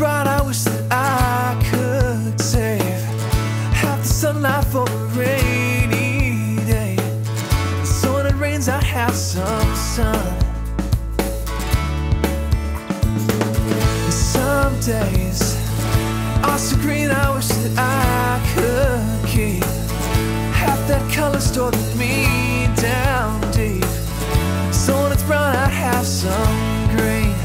bright, I wish that I could save half the sunlight for a rainy day, so when it rains I have some sun. And some days are so green, I wish that I could keep half that color stored in me down deep, so when it's brown I have some green.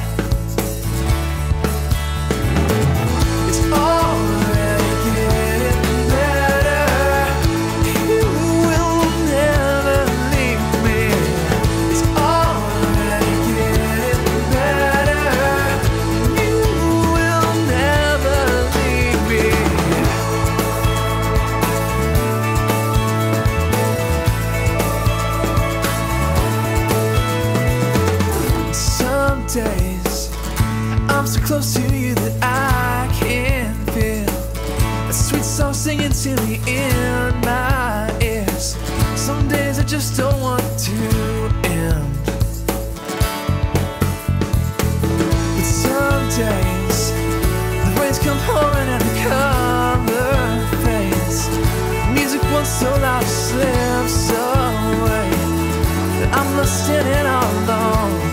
It's already getting better. You will never leave me. It's already getting better. You will never leave me. Some days I'm so close to you that I can feel a sweet song singing to me in my ears. Some days I just don't want to end, but some days the rains come pouring and the color fades. Music once so loud slips away that I'm lost in it all alone.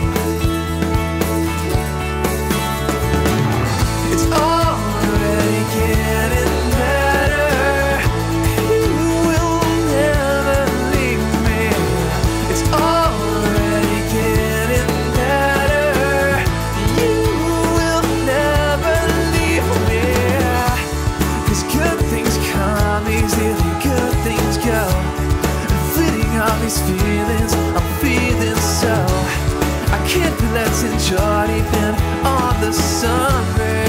It's already getting better. You will never leave me. It's already getting better. You will never leave me. 'Cause good things come easily, good things go, and fleeting are these feelings I'm feeling so. I can't be letting joy deep in on the sun rays.